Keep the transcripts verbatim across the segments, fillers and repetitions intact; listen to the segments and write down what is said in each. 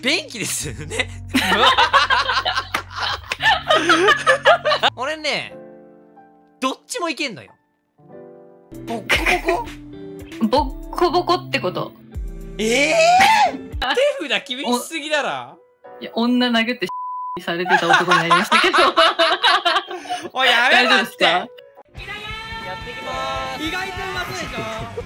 便器ですね。俺ね、どっちもいけんのよ。ボッコボコボッコボコってこと。 ええー、手札厳しすぎだろ。 いや、女殴ってされてた男になりましたけど。 おい、やめろって。やっていきまーす。意外とうまそうでしょ。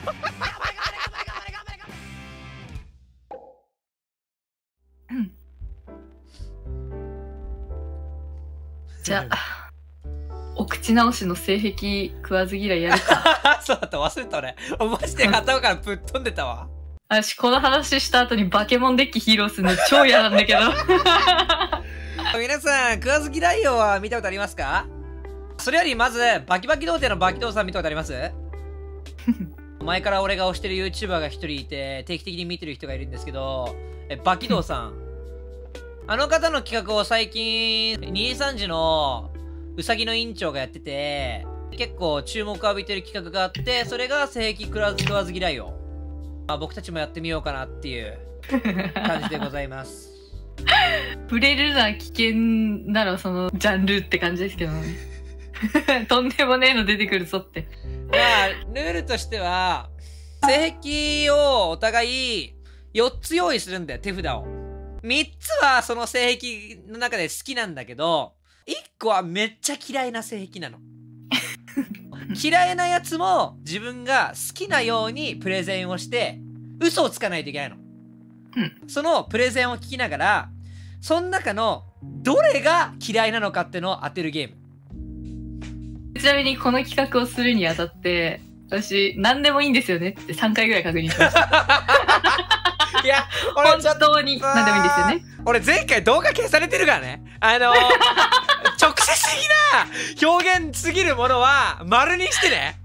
じゃあ、お口直しの性癖食わず嫌いやるか。 そうだった、忘れた俺。マジで頭からぶっ飛んでたわ。 私、この話した後にバケモンデッキ披露するの超嫌なんだけど。 皆さん、食わず嫌いよは見たことありますか？それよりまず、バキバキ童貞のバキ童さん見たことあります？前から俺が推してる YouTuber が一人いて、定期的に見てる人がいるんですけど、え、バキ童さん。あの方の企画を最近、にじさんじのうさぎの委員長がやってて、結構注目を浴びてる企画があって、それが性癖食わず食わず嫌いを。まあ、僕たちもやってみようかなっていう感じでございます。 触れるのは危険ならそのジャンルって感じですけどね。とんでもねえの出てくるぞって。 まあ、ルールとしては、性癖をお互いよっつ用意するんだよ、手札を。みっつはその性癖の中で好きなんだけど、いっこはめっちゃ嫌いな性癖なの。嫌いなやつも自分が好きなようにプレゼンをして嘘をつかないといけないの。 うん、 そのプレゼンを聞きながら、その中のどれが嫌いなのかってのを当てるゲーム。 ちなみにこの企画をするにあたって、私何でもいいんですよねってさんかいぐらい確認しました。 いや、俺本当に何でもいいんですよね。 俺前回動画消されてるからね。あのー、直接的な表現すぎるものは丸にしてね。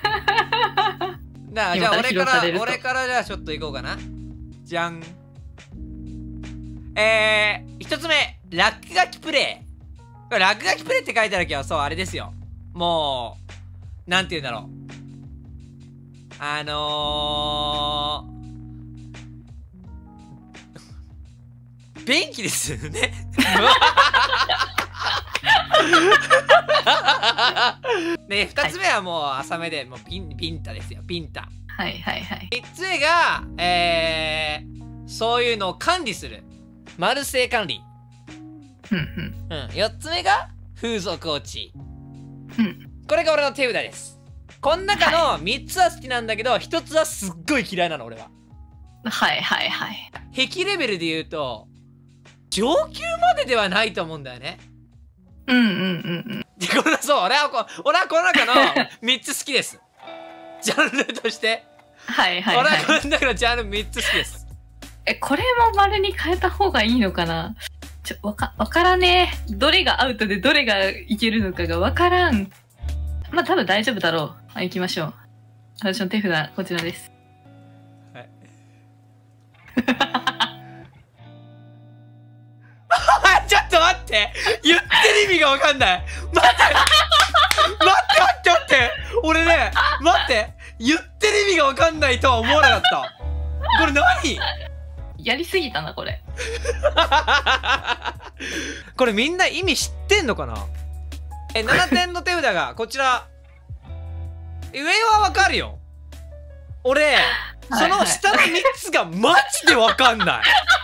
なあ、じゃあ俺から俺からじゃあちょっといこうかな。じゃん。えー、一つ目、落書きプレイ。落書きプレイって書いてあるけど、そうあれですよ。もうなんて言うんだろう。あのー、便器ですね。で、二つ目はもう浅めで、もうピン、ピンタですよ、ピンタ。 はいはいはい。 三つ目が、えー、そういうのを管理する。マルセイ管理。 うんうん。 うん。四つ目が、風俗落ち。 うん。 これが俺の手札です。この中のみっつは好きなんだけど、ひとつはすっごい嫌いなの、俺は。 はいはいはい。 癖レベルで言うと、上級までではないと思うんだよね。 うんうんうんうん。 で、これそう、俺はこ、俺はこの中のみっつ好きです。ジャンルとして。 はいはいはい。 俺はこの中のジャンルみっつ好きです。 え、これも丸に変えた方がいいのかな。ちょ、わか、わからねえ。どれがアウトでどれがいけるのかがわからん。まあ多分大丈夫だろう。はい、行きましょう。私の手札、こちらです。 はい。ちょっと待って、言ってる意味がわかんない。待って待って待って待って、俺ね、待って、言ってる意味がわかんないとは思わなかった。これ何？ やりすぎたなこれ。 これみんな意味知ってんのかな。え、ななてんの手札がこちら。上はわかるよ。俺、その下のみっつがマジでわかんない。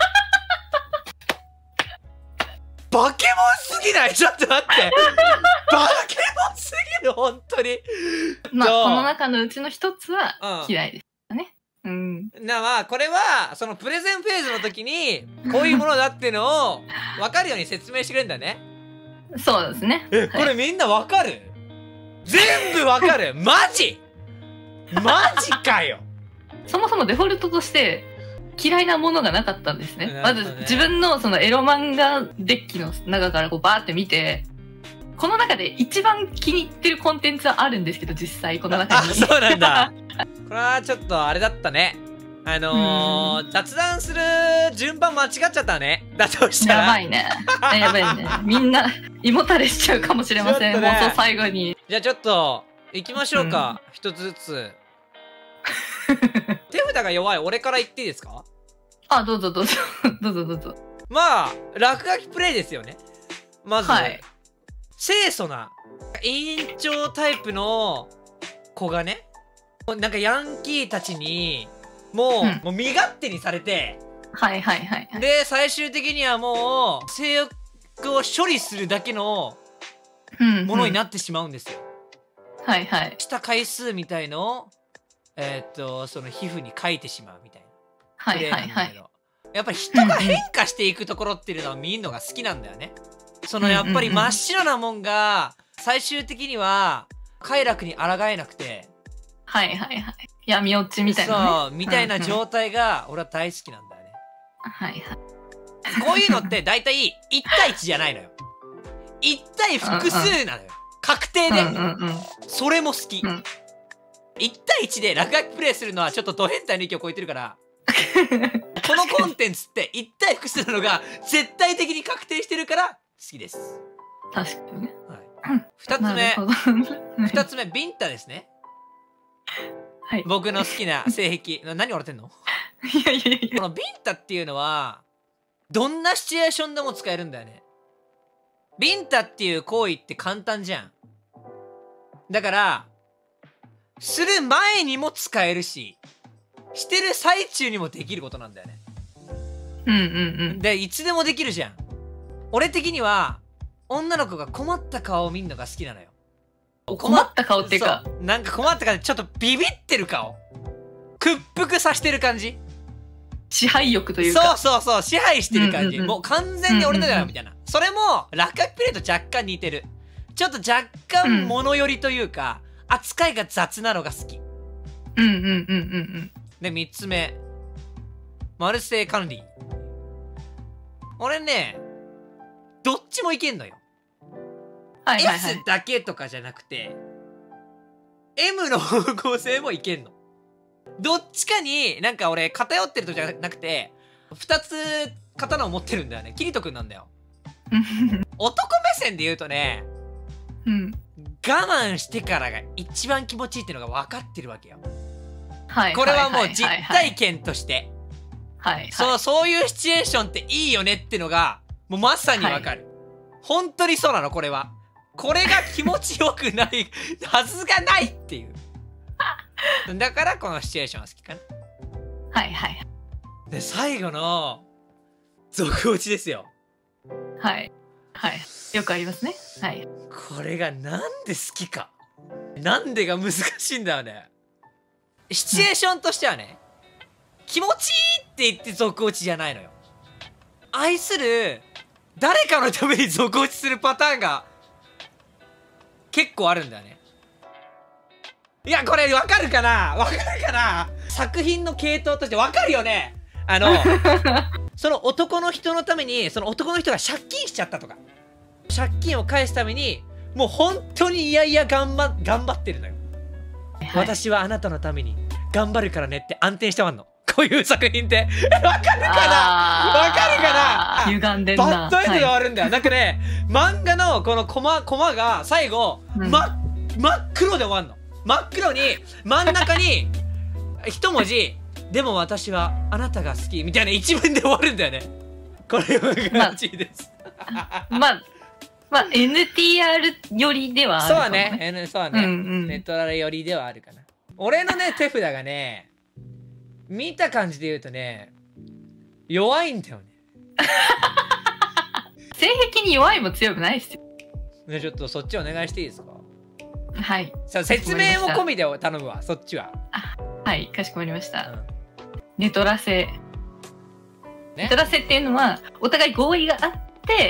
バケモンすぎない？ちょっと待って。バケモンすぎる、本当に。 まあ、この中のうちの一つは嫌いですよね。うん。 な、まあ、これは、そのプレゼンフェーズの時に、こういうものだっていうのを、わかるように説明してくれるんだね。 そうですね。 え、これみんなわかる？全部わかる？マジ？マジかよ。 そもそもデフォルトとして、嫌いなものがなかったんですね。まず自分のそのエロ漫画デッキの中からこうバーって見て、この中で一番気に入ってるコンテンツはあるんですけど、実際この中に。 あ、そうなんだ。これはちょっとあれだったね。あのー、雑談する順番間違っちゃったね。だとしたら。 やばいね。やばいね。みんな胃もたれしちゃうかもしれません。ね、放送最後に。 じゃあちょっと行きましょうか。一、うん、つずつ。手札が弱い俺から言っていいですか？ あ、どうぞどうぞ。どうぞどうぞ。 まあ、落書きプレイですよね。まず、 はい、 清楚な、委員長タイプの子がね、なんかヤンキーたちに、もう、うん、もう身勝手にされて、 はいはいはい、はい。 で、最終的にはもう、性欲を処理するだけのものになってしまうんですよ。 うんうん、はいはい。 した回数みたいのを、えー、っと、その皮膚に書いてしまうみたいな。 はいはいはい。 やっぱり人が変化していくところっていうのは見るのが好きなんだよね。そのやっぱり真っ白なもんが最終的には快楽に抗えなくて、 はいはいはい。闇落ちみたいな、ね。 そう、みたいな状態が俺は大好きなんだよね。 はいはい。こういうのって大体いち対いちじゃないのよ。いち対複数なのよ。確定で。それも好き。うん、いち対いちで落書きプレイするのはちょっとド変態の域を超えてるから。このコンテンツっていち対複数なのが絶対的に確定してるから好きです。 確かにね。 はい、ふたつめふたつめビンタですね。 はい、 僕の好きな性癖何笑ってんの？ いやいやいや、 このビンタっていうのはどんなシチュエーションでも使えるんだよね。ビンタっていう行為って簡単じゃん。だからする前にも使えるし、してる最中にもできることなんだよね。 うんうんうん。 で、いつでもできるじゃん。俺的には女の子が困った顔を見るのが好きなのよ。 困った顔っていうか、 なんか困った顔でちょっとビビってる顔、屈服させてる感じ、 支配欲というか、 そうそうそう、支配してる感じ、もう完全に俺のだよみたいな、それも落書きプレイと若干似てる。ちょっと若干物寄りというか、うん、扱いが雑なのが好き。 うんうんうんうんうん。 で、みっつめ、マルセイ管理。俺ね、どっちもいけんのよ。はいはいはい、エス だけとかじゃなくて エム の方向性もいけんの。どっちかになんか俺偏ってるとじゃなくてふたつ刀を持ってるんだよね。キリト君なんだよ。男目線で言うとね、うん、我慢してからが一番気持ちいいっていうのが分かってるわけよ。はい、これはもう実体験としてそうそういうシチュエーションっていいよねってのがもうまさに分かる、はい、本当にそうなの。これはこれが気持ちよくないはずがないっていうだからこのシチュエーションは好きかな。 はいはいで、最後の続落ちですよ。 はいはいよくありますね。はい、 これがなんで好きか、なんでが難しいんだよね。シチュエーションとしてはね、うん、気持ちいいって言って続落ちじゃないのよ。愛する誰かのために続落ちするパターンが結構あるんだよね。いや、これわかるかなわかるかな。作品の系統としてわかるよね。あのその男の人のためにその男の人が借金しちゃったとか、借金を返すためにもう本当にいやいや頑張頑張ってるのよ、はい、私はあなたのために頑張るからねって暗転してまんの。こういう作品ってわかるかなわかるかな。 歪んでんな。 バッドエンドで終わるんだよ、はい、なんかね、漫画のこのコマコマが最後、うん、ま、真っ黒で終わんの。真っ黒に真ん中に一文字でも私はあなたが好きみたいな一文で終わるんだよね。これはガチです。 まあまあ、まあ、エヌティーアール 寄りではあるかもね。 そうね、N、そうね、うんうん、ネトラレ寄りではあるかな。俺のね手札がね、見た感じで言うとね、弱いんだよね。 性癖に弱いも強くないっすよ。 じゃあちょっとそっちお願いしていいですか。 はい。 さあ説明も込みで頼むわ、そっちは。 はい、かしこまりました。うん、ネトラセ、ね、ネトラセっていうのはお互い合意があって、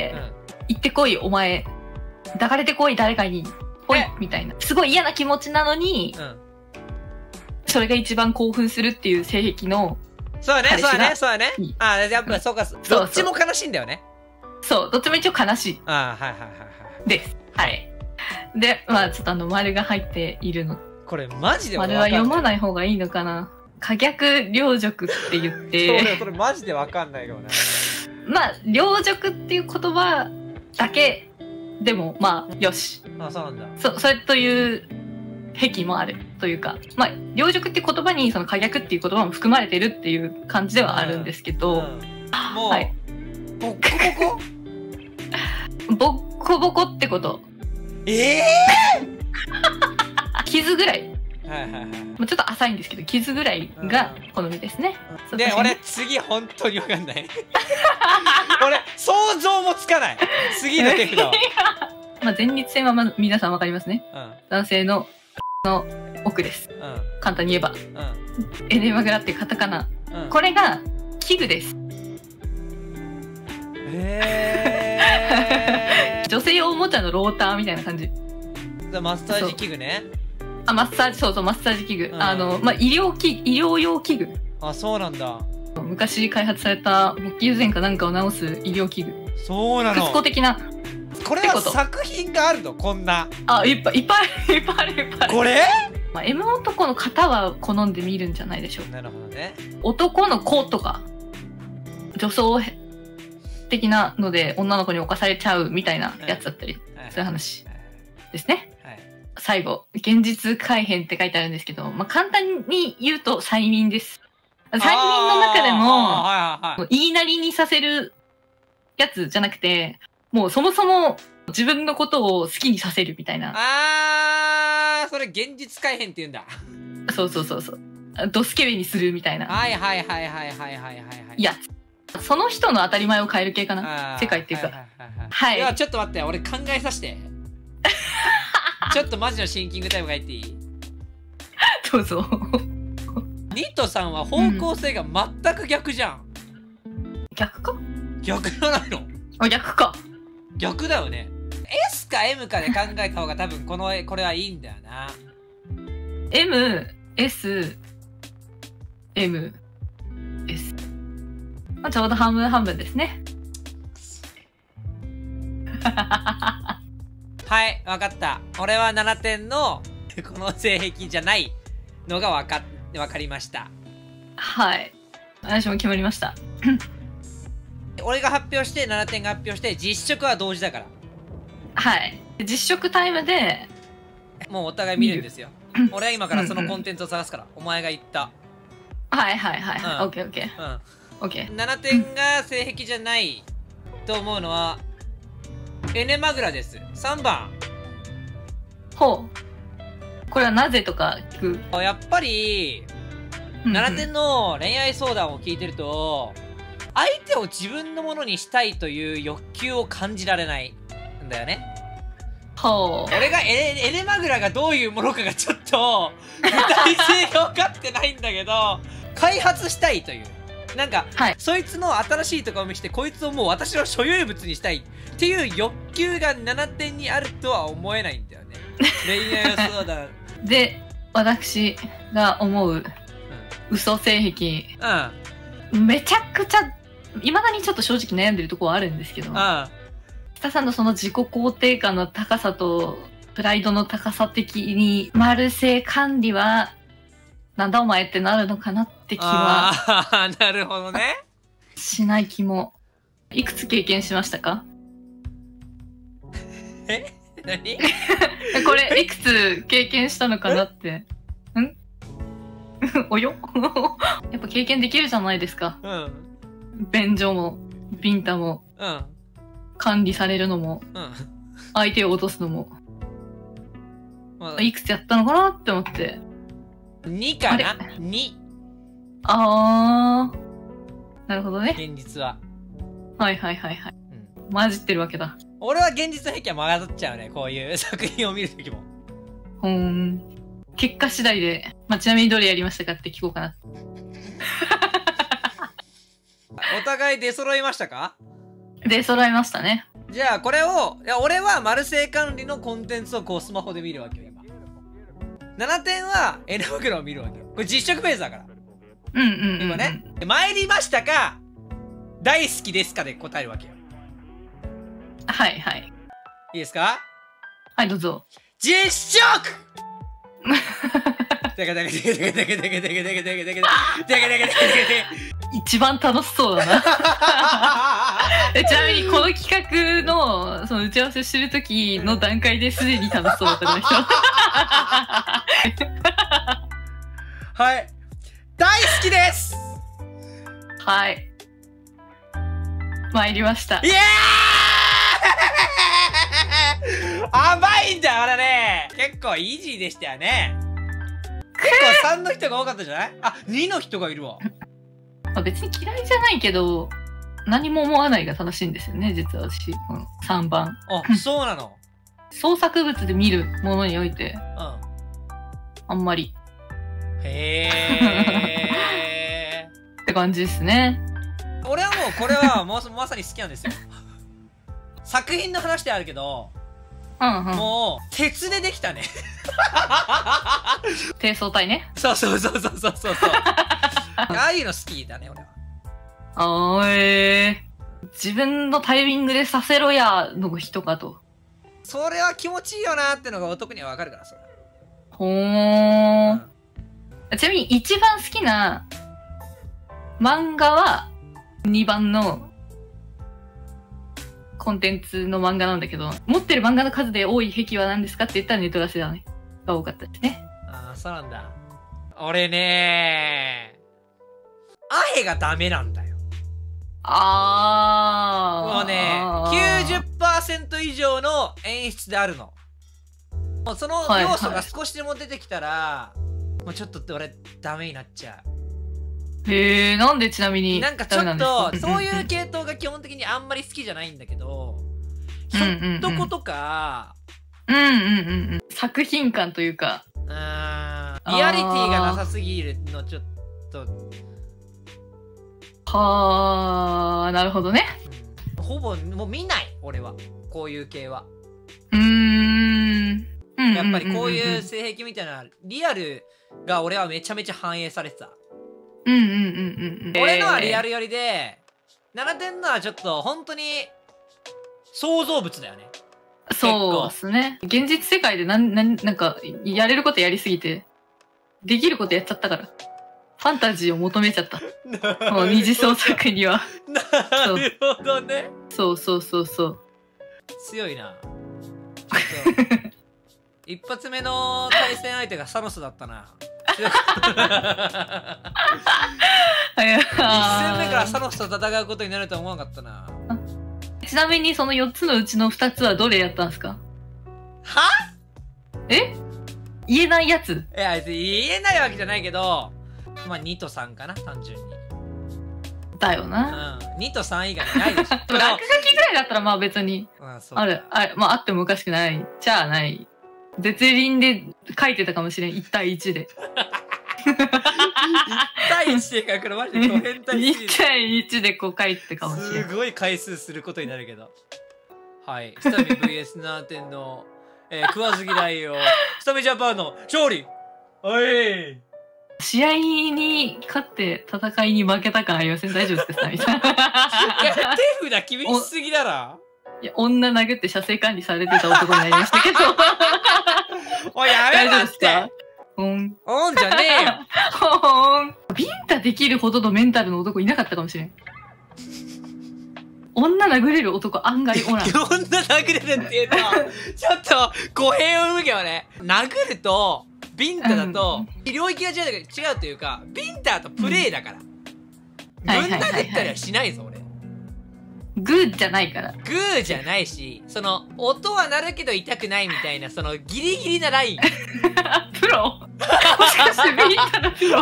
うん、行ってこいお前、抱かれてこい誰かに来いみたいな、すごい嫌な気持ちなのに、うん、それが一番興奮するっていう性癖の。 そうねそうねそうね。ああ、やっぱそうか、うん、どっちも悲しいんだよね。 そう、どっちも一応悲しい。 ああ、はいはいはいはいです。はい。で、まあちょっとあの丸が入っているの。 これマジで丸は読まない方がいいのかな。可逆両辱って言ってそれそれマジでわかんないよね。 まあ両辱っていう言葉だけでもまあよし。 あ、そうなんだ。 そそれという癖もあるとというか、まあ両軸って言葉にその可逆っていう言葉も含まれてるっていう感じではあるんですけど、 うんうん、もう、 はい、 ボッコボコボッコボコってこと。 ええー、傷ぐらい。 はいはいはい。 もうちょっと浅いんですけど、傷ぐらいが好みですね。 うん、で、俺次本当にわかんない。俺想像もつかない。次の手札は。 まあ前立腺はまず皆さんわかりますね。うん、男性のの奥です。うん、簡単に言えば、うん、エネマグラっていうカタカナ、うん、これが器具です。へー。女性用おもちゃのローターみたいな感じ。 マッサージ器具ね。 あ、マッサージ、そうそう、マッサージ器具。うん、あの、まあ、医療器、医療用器具。 あ、そうなんだ。 昔開発された勃起不全かなんかを治す医療器具。 そうなの。 クスコ的な。 これは作品があるの、こんな。 あ、いっぱいいっぱいいっぱいあるいっぱいある。 これ？ まあ、M 男の方は好んで見るんじゃないでしょうか。 なるほどね。 男の子とか、女装的なので女の子に侵されちゃうみたいなやつだったり、うん、そういう話ですね。最後、現実改変って書いてあるんですけど、まあ、簡単に言うと催眠です。催眠の中でも、言いなりにさせるやつじゃなくて、もうそもそも自分のことを好きにさせるみたいな。 あー、それ現実改変って言うんだ。 そうそうそうそう。ドスケベにするみたいな。 はいはいはいはいはいはいはいはい。 いや、その人の当たり前を変える系かな。世界っていうか。はい。 いや、ちょっと待って、俺考えさせて。ちょっとマジのシンキングタイムが入っていい？ どうぞ。 ニットさんは方向性が全く逆じゃん。 うん、逆か？ 逆じゃないの？ あ、逆か。 逆だよね。S か M かで考えた方が多分このこれはいいんだよな。 M、S、M、S。まあ、ちょうど半分半分ですね。 はい、わかった。俺はななてんのこの性癖じゃないのがわかわかりました。 はい。私も決まりました。 俺が発表してななてんが発表して実食は同時だから。 はい。実食タイムでもうお互い見るんですよ。俺は今からそのコンテンツを探すから。お前が言った。 はいはいはいはい。オッケーオッケー。うん。オッケー。 ななてんが性癖じゃないと思うのはエネマグラです。さんばん。 ほう。これはなぜとか聞く？ やっぱりななてんの恋愛相談を聞いてると、相手を自分のものにしたいという欲求を感じられないんだよね。 ほう。 俺がエネ、エネマグラがどういうものかがちょっと具体性が分かってないんだけど、開発したいという。なんか、はい、そいつの新しいところを見せて、こいつをもう私の所有物にしたいっていう欲求がななてんにあるとは思えないんだよね。恋愛相談。 で、私が思う、うん、嘘性癖。うん。めちゃくちゃ、いまだにちょっと正直悩んでるところはあるんですけど、うん。北さんのその自己肯定感の高さと、プライドの高さ的に、マルセイ管理は、なんだお前ってなるのかなって気は。 ああ、なるほどね。 しない気も。いくつ経験しましたか？ え何これ、いくつ経験したのかなって。んおよやっぱ経験できるじゃないですか。うん。便所も、ビンタも、うん。管理されるのも、うん。相手を落とすのも。まあ、いくつやったのかなって思って。 にかな ?に。 あー。なるほどね。 現実は。 はいはいはいはい。うん、混じってるわけだ。 俺は現実の癖は混ざっちゃうね。こういう作品を見るときも。 うーん。結果次第で、まあ、ちなみにどれやりましたかって聞こうかな。 お互い出揃いましたか？ 出揃いましたね。 じゃあこれを、いや俺はマルセイ管理のコンテンツをこうスマホで見るわけよ、今。ななてんは N 袋を見るわけよ。これ実食フェーズだから。 うんうんうん、うん。 今ね。参りましたか大好きですかで答えるわけよ。 はいはい。 いいですか？ はい、どうぞ。 実食一番楽しそうだな。ちなみにこの企画のその打ち合わせしてる時の段階ですでに楽しそうだったんだけど。 はい。大好きです。 はい。参りました。 イエーイ甘いんだよ、あれね。結構イージーでしたよね。結構さんの人が多かったじゃない？あ、にの人がいるわ。 まあ別に嫌いじゃないけど、何も思わないが正しいんですよね、実は私。このさんばん。 あ、そうなの。 創作物で見るものにおいて、 うん。 あんまり。 へー。って感じですね。 俺はもうこれはもうまさに好きなんですよ。作品の話であるけど、 うんうん、 もう鉄でできたね。 低層体ね。 そうそうそうそうそうそう。ああいうの好きだね俺は。 あーえー、自分のタイミングでさせろやの人かと。 それは気持ちいいよなってのが男にはわかるからそれ。 ほー、うん、ちなみに一番好きな漫画はにばんのコンテンツの漫画なんだけど、持ってる漫画の数で多い癖は何ですかって言ったらネトラセだね。が多かったですね。ああ、そうなんだ。俺ねー、アヘがダメなんだよ。 あー。 もうね、きゅうじゅっパーセント 以上の演出であるの。もうその要素が少しでも出てきたら、はいはい、もうちょっと俺ダメになっちゃう。 へえ、なんでちなみになんかちょっとそういう系統が基本的にあんまり好きじゃないんだけど、ひょっとことか、 うんうんうんうん、作品感というか、 うん、リアリティがなさすぎるのちょっと。 はあ、なるほどね、 うん、ほぼもう見ない俺はこういう系は。 うーん、 やっぱりこういう性癖みたいなリアルが俺はめちゃめちゃ反映されてた。 うんうんうんうんうん。 俺のはリアル寄りで、ななてんのはちょっと本当に想像物だよね。 そうですね。現実世界でなんなんなんかやれることやりすぎて、できることやっちゃったから。ファンタジーを求めちゃった。もう二次創作には。 なるほどね。 そうそうそうそう。 強いな。ちょっと一発目の対戦相手がサノスだったな。いっ戦目からサノスと戦うことになるとは思わなかったな。 ちなみにそのよっつのうちのふたつはどれやったんですか？ は？ え？言えないやつ？ いや、言えないわけじゃないけど、まあにとさんかな、単純に。 だよな。 うん。にとさん以外ないでしょ。 落書きぐらいだったらまあ別に。 あ, そうある、ある、まああってもおかしくない。じゃあない。絶倫で書いてたかもしれん。いち対いちで。いち対いちで書くのマジでド変態すぎる。いち対いちでこう書いてたかもしれん。 すごい回数することになるけど。はい。スタミ ブイエス ナーテンの、えー、食わず嫌いを、スタミジャパンの勝利。おい。 試合に勝って戦いに負けた感ありません？大丈夫ですかみたいな。 いや、手札厳しすぎだろ。 いや、女殴って射精管理されてた男になりましたけど。 おい、やめろって。 ほん。 おんじゃねえよ。 ほん。ビンタできるほどのメンタルの男いなかったかもしれん。女殴れる男案外おらん。 女殴れるっていうと、ちょっと語弊を生むけどね。殴ると、ビンタだと、うん、領域が違う違うというか、ビンタとプレイだから。ぶん殴ったりはしないぞ、俺。 グーじゃないから。 グーじゃないし、その、音は鳴るけど痛くないみたいな、その、ギリギリなライン。 プロもしかしてビンタのプロ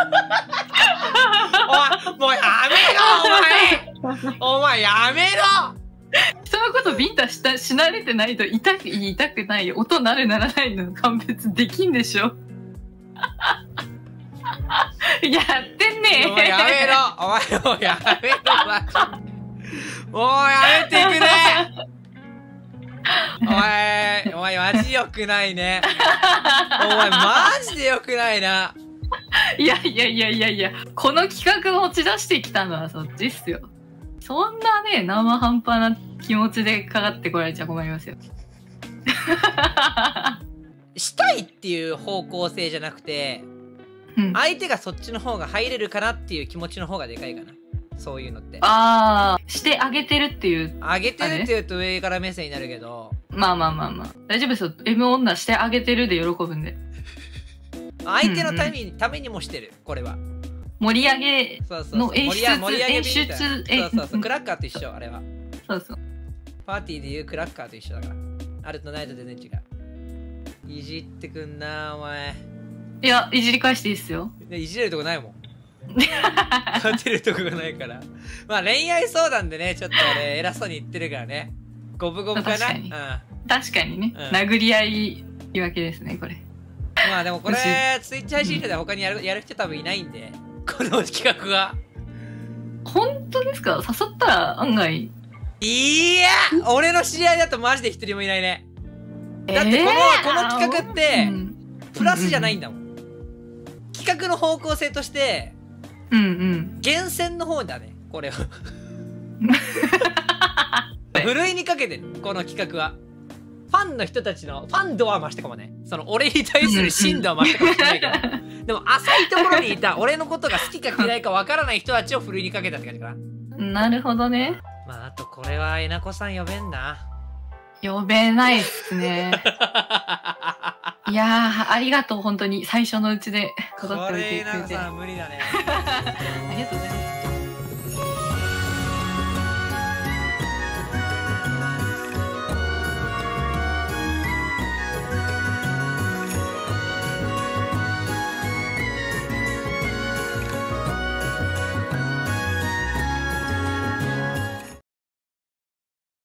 おい、もうやめろ、お前お前やめろ人のことビンタしたし慣れてないと痛く痛くないよ。音鳴るならないの判別できんでしょ。やってんねえ。 お前やめろお前もうやめろマジで。もうやめてくれお前、お前マジ良くないね。お前マジで良くないな。 いやいやいやいやいや、この企画を持ち出してきたのはそっちっすよ。そんなね、生半端な気持ちでかかってこられちゃ困りますよ。 したいっていう方向性じゃなくて、うん、相手がそっちの方が入れるかなっていう気持ちの方がでかいかな。そういうのって。 ああ、してあげてるっていう。 あげてるっていうと上から目線になるけど。 まあまあまあまあ。大丈夫ですよ。M 女してあげてるで喜ぶんで。 相手のために、ためにもしてる、これは。 盛り上げそうそうそうの演出、 盛り上げ演みたいな出、 そうそうそう、クラッカーと一緒、あれは。 そうそう。 パーティーでいうクラッカーと一緒だから。あるとないと全然違う。いじってくんな、お前。 いや、いじり返していいっすよ。 いじれるとこないもん。勝てるとこがないから。まあ恋愛相談でね、ちょっと俺偉そうに言ってるからね。五分五分かな。 確かにうん、 確かにね、 うん、 殴り合い言い訳ですね、これ。 まあでもこれ、ツイッチ配信者で他にやる、やる人多分いないんで、この企画は。 本当ですか？誘ったら案外。 いや俺の知り合いだとマジで一人もいないね。だってこの、 えー、 この企画って、 うん、 プラスじゃないんだもん。企画の方向性として、 うんうん。 厳選の方だね、これは。ふるいにかけてる、この企画は。ファンの人たちの、ファン度は増したかもね。その、俺に対する深度は増したかもしれないけど。でも、浅いところにいた、俺のことが好きか嫌いかわからない人たちをふるいにかけたって感じかな。 なるほどね。 まあ、あとこれは、えなこさん呼べんな。 呼べないっすね。いやー、ありがとう、本当に。最初のうちでこれ、えなこさん無理だね。 ありがとうございます。